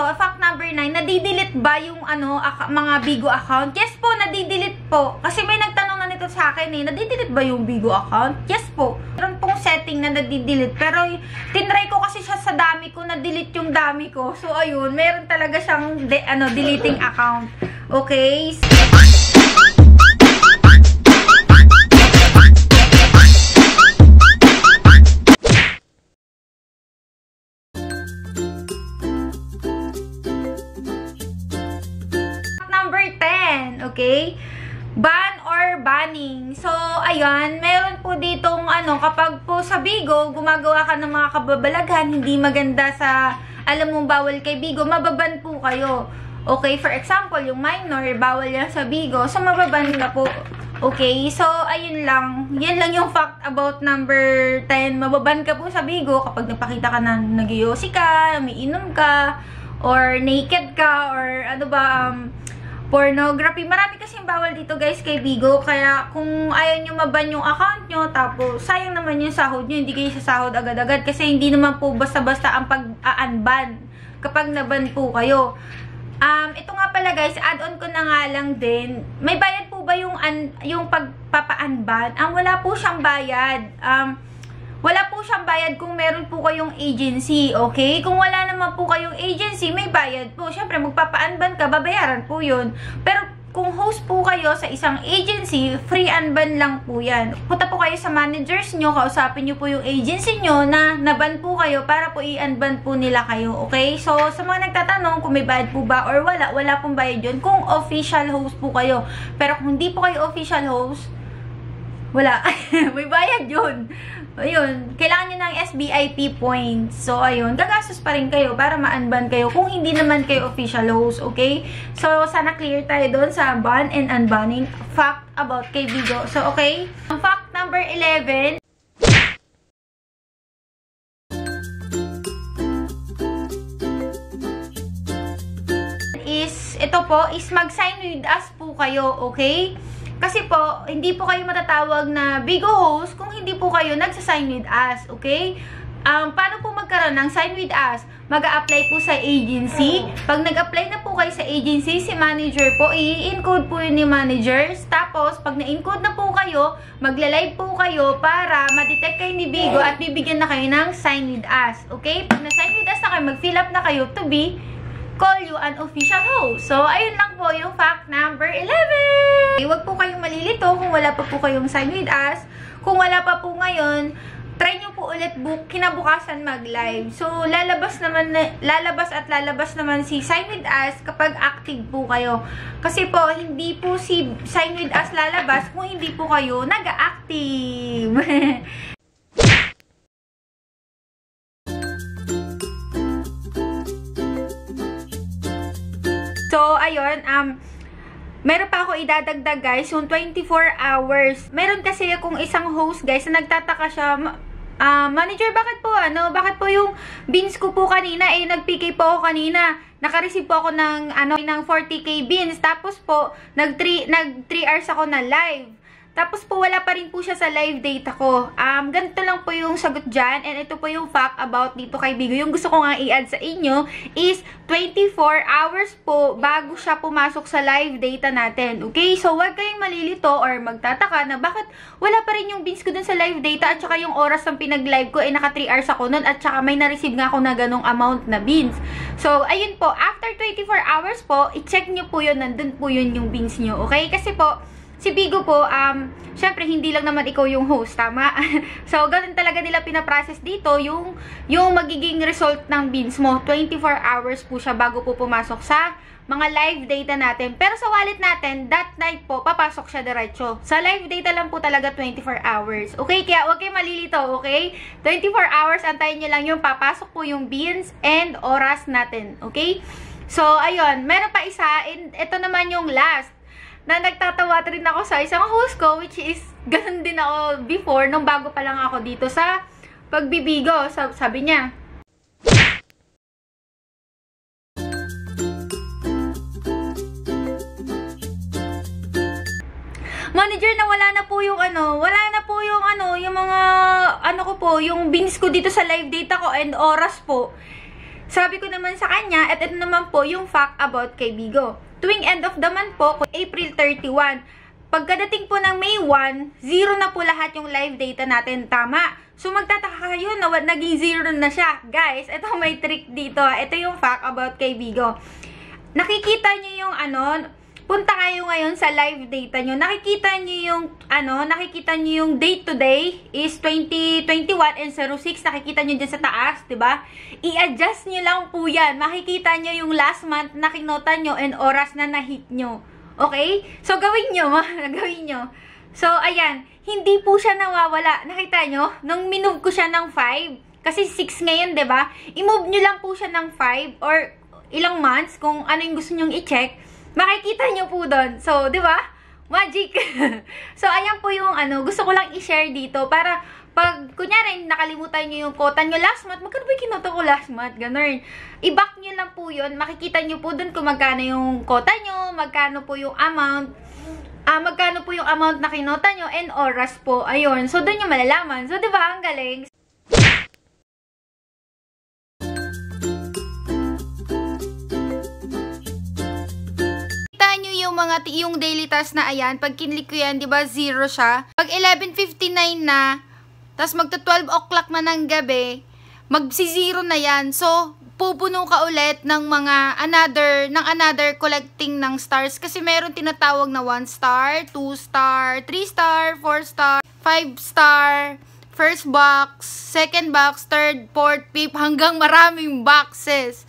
Fact number 9, nadidelete ba yung mga Bigo account? Yes po, nadidelete po. Kasi may nagtanong na nito sa akin nadidelete ba yung Bigo account? Yes po. Meron pong setting na nadidelete. Pero tinry ko kasi siya sa dami ko, na-delete yung dami ko. So ayun, meron talaga siyang deleting account. Okay? Okay? Ban or banning. So, ayan, meron po ditong kapag po sa Bigo, gumagawa ka ng mga kababalaghan, hindi maganda sa, alam mo, bawal kay Bigo, mababan po kayo. Okay? For example, yung minor, bawal yan sa Bigo, so mababan ka po. Okay? So, ayun lang. Yan lang yung fact about number 10. Mababan ka po sa Bigo kapag napakita ka na nag-yosi ka, umiinom ka, or naked ka, or pornography. Marami kasing bawal dito guys kay Bigo. Kaya kung ayaw nyo maban yung account nyo, tapos sayang naman yung sahod nyo, hindi kayo sasahod agad-agad. Kasi hindi naman po basta-basta ang pag-unban kapag naban po kayo. Ito nga pala guys, add-on ko na nga lang din. May bayad po ba yung pagpapa-unban? Wala po siyang bayad. Wala po siyang bayad kung meron po kayong agency, okay? Kung wala naman po kayong agency, may bayad po. Siyempre, magpapa-unban ka, babayaran po yun. Pero kung host po kayo sa isang agency, free unban lang po yan. Punta po kayo sa managers nyo, kausapin nyo po yung agency nyo na naban po kayo para po i-unban po nila kayo, okay? So, sa mga nagtatanong kung may bayad po ba or wala pong bayad yun kung official host po kayo. Pero kung hindi po kayo official host, wala. May bayad yun. Ayun, kailangan nyo ng SBIP points. So, ayun, gagastos pa rin kayo para ma-unban kayo kung hindi naman kayo official host, okay? So, sana clear tayo doon sa ban and unbanning fact about kay Bigo. So, okay? Ang fact number 11, ito po, is mag-sign with us po kayo, okay? Kasi po, hindi po kayo matatawag na Bigo host kung hindi po kayo nagsa-sign with us, okay? Paano po magkaroon ng sign with us? Mag-a-apply po sa agency. Pag nag-apply na po kayo sa agency, si manager po, i-encode po yun ni managers. Tapos, pag na-encode na po kayo, magla-live po kayo para ma-detect kayo ni Bigo at bibigyan na kayo ng sign with us, okay? Pag na-sign with us na kayo, mag-fill up na kayo to be call you an official host. So, ayun lang po yung fact number 11. Huwag po kayong malilito kung wala pa po kayong sign with us. Kung wala pa po ngayon, try nyo po ulit kinabukasan mag-live. So, lalabas naman si sign with us kapag active po kayo. Kasi po, hindi po si sign with us lalabas kung hindi po kayo nag-active. So, ayun, meron pa ako idadagdag guys, yung 24 hours. Meron kasi akong isang host guys na nagtataka siya, manager, bakit po yung beans ko po kanina, nag-PK po ako kanina, naka-receive po ako ng 40k beans, tapos po, nag 3 hours ako na live. Tapos po, wala pa rin po siya sa live data ko. Ganito lang po yung sagot dyan. And ito po yung fact about dito kay Bigo. Yung gusto ko nga i-add sa inyo is 24 hours po bago siya pumasok sa live data natin. Okay? So, huwag kayong malilito or magtataka na bakit wala pa rin yung beans ko dun sa live data at saka yung oras ng pinag-live ko naka 3 hours ako nun at saka may na-receive nga ako na ganong amount na beans. So, ayun po. After 24 hours po, i-check nyo po yun. Nandun po yun yung beans nyo. Okay? Kasi po, si Bigo po, syempre, hindi lang naman ikaw yung host, tama? So, ganun talaga nila pinaprocess dito, yung magiging result ng beans mo. 24 hours po siya bago po pumasok sa mga live data natin. Pero sa wallet natin, that night po, papasok siya diretso. Sa live data lang po talaga 24 hours. Okay? Kaya huwag kayo malilito, okay? 24 hours, antayin nyo lang yung papasok po yung beans and oras natin. Okay? So, ayun. Meron pa isa, and ito naman yung last na nagtatawa rin ako sa isang host ko, which is, ganun din ako before, nung bago pa lang ako dito sa pagbibigo. Sabi niya, manager, na wala na po yung yung mga, ko po, yung beans ko dito sa live data ko and oras po. Sabi ko naman sa kanya, at ito naman po yung fact about kay Bigo. Tuwing end of the month po, April 31, pagkadating po ng May 1, zero na po lahat yung live data natin. Tama. So, magtataka kayo na naging zero na siya. Guys, ito may trick dito. Ito yung fact about kay Bigo. Nakikita nyo yung punta kayo ngayon sa live data nyo. Nakikita nyo yung date to day is 2021 and 06. Nakikita nyo dyan sa taas, diba? I-adjust nyo lang po yan. Makikita nyo yung last month na kinota nyo and oras na na-hit nyo. Okay? So, gawin nyo. Gawin nyo. So, ayan. Hindi po siya nawawala. Nakita nyo? Nung minove ko siya ng 5, kasi 6 ngayon, diba? I-move nyo lang po siya ng 5 or ilang months kung ano yung gusto nyong i-check. Makikita nyo po doon. So, diba? Magic! So, ayan po yung gusto ko lang i-share dito para pag, kunyari, nakalimutan nyo yung quota nyo last month, magkano ba yung kinota ko last month? Ganun. I-back nyo lang po yun. Makikita nyo po doon kung magkano yung quota nyo, magkano po yung amount, na kinota nyo, and oras po. Ayun. So, doon yung malalaman. So, diba? Ang galing. Yung daily task na ayan, pag kinlik ko yan, di ba, zero siya. Pag 11:59 na, tas magta 12 o'clock na ng gabi, magsi-zero na yan. So, pupuno ka ulit ng mga another collecting ng stars. Kasi meron tinatawag na 1 star, 2 star, 3 star, 4 star, 5 star, first box, second box, third, fourth, fifth, hanggang maraming boxes.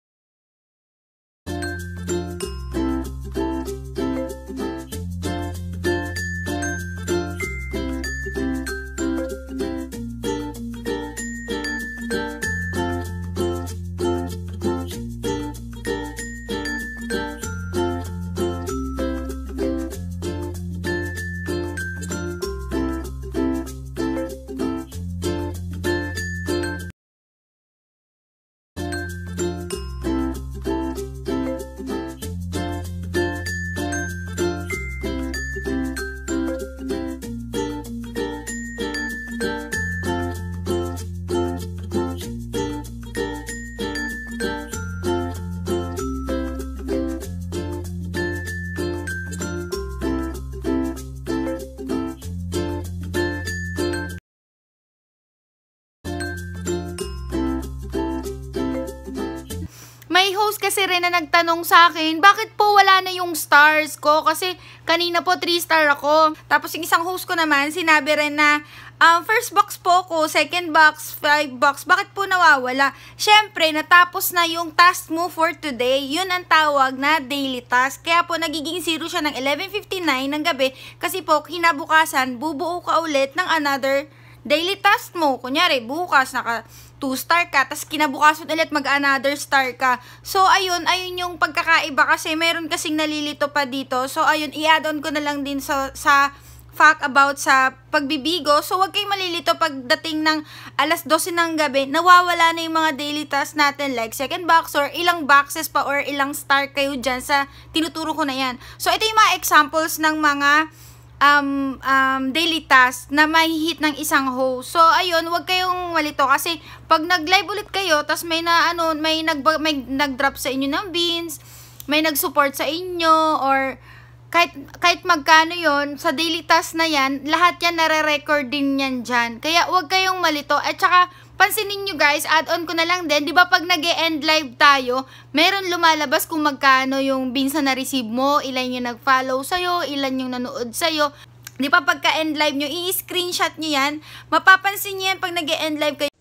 May host kasi rin na nagtanong sa akin, bakit po wala na yung stars ko? Kasi kanina po 3 star ako. Tapos yung isang host ko naman, sinabi rin na, first box po ko, second box, 5 box, bakit po nawawala? Syempre, natapos na yung task mo for today. Yun ang tawag na daily task. Kaya po, nagiging zero siya ng 11:59 ng gabi. Kasi po, kinabukasan, bubuo ka ulit ng another daily task mo. Kunyari, bukas, naka 2 star ka, tas kinabukasan ulit mag-another star ka. So, ayun yung pagkakaiba kasi meron kasing nalilito pa dito. So, ayun, i-add on ko na lang din sa fact about sa pagbibigo. So, wag kayong malilito pagdating ng alas 12 ng gabi, nawawala na yung mga daily tasks natin like second box or ilang boxes pa or ilang star kayo dyan sa tinuturo ko na yan. So, ito yung mga examples ng mga daily task na mahihit ng isang host. So, ayun, wag kayong malito kasi pag nag-live ulit kayo, tas may nag-drop sa inyo ng beans, may nag-support sa inyo, or kahit magkano yon sa daily task na yan, lahat yan nare-record din yan dyan. Kaya wag kayong malito. At saka, pansinin nyo guys, add-on ko na lang din, di ba pag nag-e-end live tayo, meron lumalabas kung magkano yung beans na na-receive mo, ilan yung nag-follow sa'yo, ilan yung nanood sa'yo. Di ba pagka-end live nyo, i-screenshot nyo yan, mapapansin nyo yan pag nag-e-end live kayo.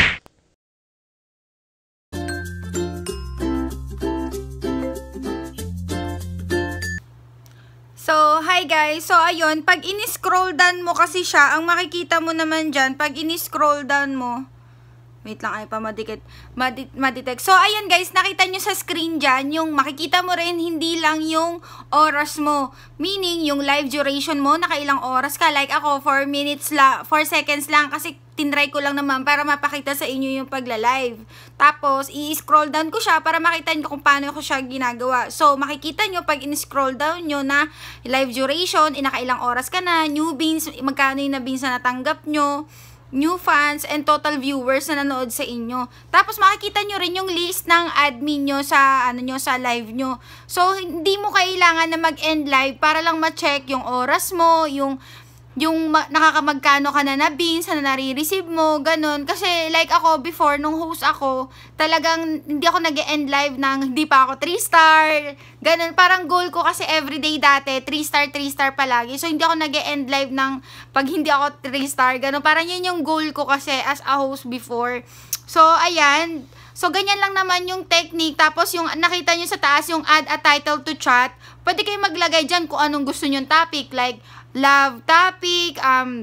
So, hi guys. So, ayun, pag in-scroll down mo kasi siya, ang makikita mo naman dyan, pag in-scroll down mo, wait lang, ay pa madetect. So, ayan guys, nakita nyo sa screen dyan, yung makikita mo rin, hindi lang yung oras mo. Meaning, yung live duration mo, nakailang oras ka. Like ako, 4 seconds lang, kasi tinry ko lang naman para mapakita sa inyo yung pagla-live. Tapos, i-scroll down ko siya para makita nyo kung paano ko siya ginagawa. So, makikita nyo pag in-scroll down nyo na live duration, nakailang oras ka na, new beans, magkano yung na beans na natanggap nyo, new fans and total viewers na nanood sa inyo. Tapos makikita nyo rin yung list ng admin nyo sa sa live nyo. So hindi mo kailangan na mag-end live para lang ma-check yung oras mo, yung nakakamagkano ka na beans na nare-receive mo, ganun. Kasi like ako before, nung host ako, talagang hindi ako nag-end live ng hindi pa ako 3-star, ganun. Parang goal ko kasi everyday dati, 3-star, 3-star palagi. So hindi ako nag-end live ng pag hindi ako 3-star, ganun. Parang yun yung goal ko kasi as a host before. So ayan, so ganyan lang naman yung technique. Tapos yung nakita nyo sa taas, yung add a title to chat, pwede kayo maglagay dyan kung anong gusto nyo yung topic, like love topic,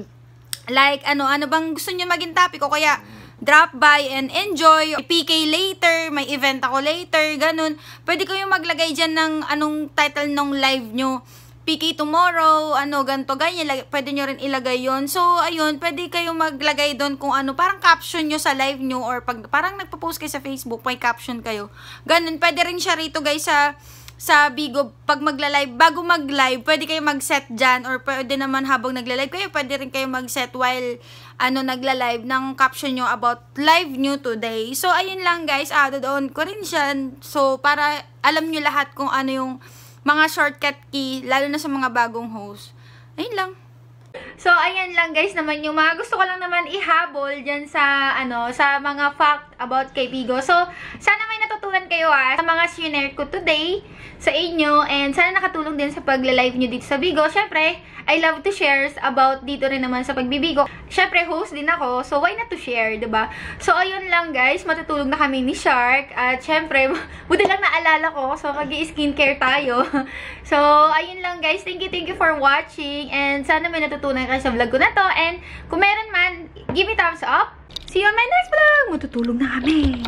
like ano bang gusto nyo maging topic, o kaya drop by and enjoy, PK later, may event ako later, ganun. Pwede kayong maglagay dyan ng anong title ng live nyo, PK tomorrow, ganto, ganyan, pwede nyo rin ilagay yon. So ayun, pwede kayong maglagay doon kung parang caption nyo sa live nyo, or pag parang nagpo-post kayo sa Facebook, may caption kayo, ganun. Pwede rin siya rito guys sa Bigo, pag magla-live, bago mag-live, pwede kayo mag-set dyan, or pwede naman habang nagla-live kayo, pwede rin kayo mag-set while nagla-live ng caption nyo about live nyo today. So, ayun lang guys, doon ko rin siya. So, para alam nyo lahat kung ano yung mga shortcut key, lalo na sa mga bagong host. Ayun lang. So, ayan lang guys naman yung mga gusto ko lang naman ihabol dyan sa, sa mga fact about kay Bigo. So, sana may natutunan kayo sa mga sinare ko today sa inyo, and sana nakatulong din sa pagla-live nyo dito sa Bigo. Syempre, I love to share about dito rin naman sa pagbibigo. Syempre, host din ako, so why not to share, diba? So, ayun lang guys, matutulog na kami ni Shark, at syempre, buti lang naalala ko, so mag-i-skincare tayo. So, ayun lang guys, thank you for watching, and sana may natutunan kayo sa vlog ko na to, and kung meron man, give me thumbs up. See you on my next vlog! Matutulog na kami.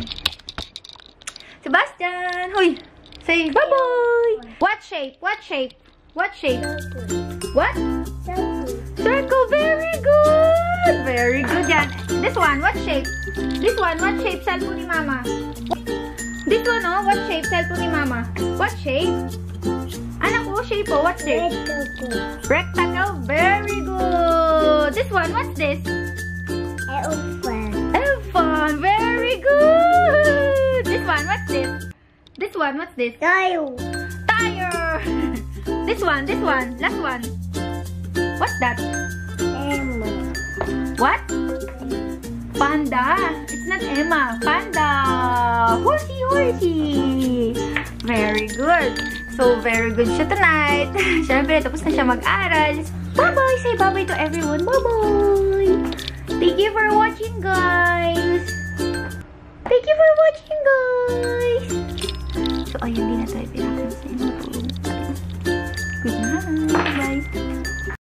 Sebastian! Huy! Say bye-bye! What shape? What shape? What shape? What? Circle. Very good! Very good yan. This one, what shape? This one, what shape? Cellphone ni Mama. This one, what shape? Cellphone ni Mama. What shape? Anak ko, shape po. What shape? Rectangle. Very good. This one, what's this? Elephant. Elephant. Very good. This one, what's this? This one, what's this? Tire. Tire. This one, last one. What's that? Emma. What? Panda. It's not Emma. Panda. Horsey. Very good. So, very good siya tonight. Siyempre, tapos na siya mag-aral. Bye-bye. Say bye-bye to everyone. Bye-bye. Thank you for watching, guys. Thank you for watching, guys. So, ayun din na tayo pinakasin. Good night. Bye.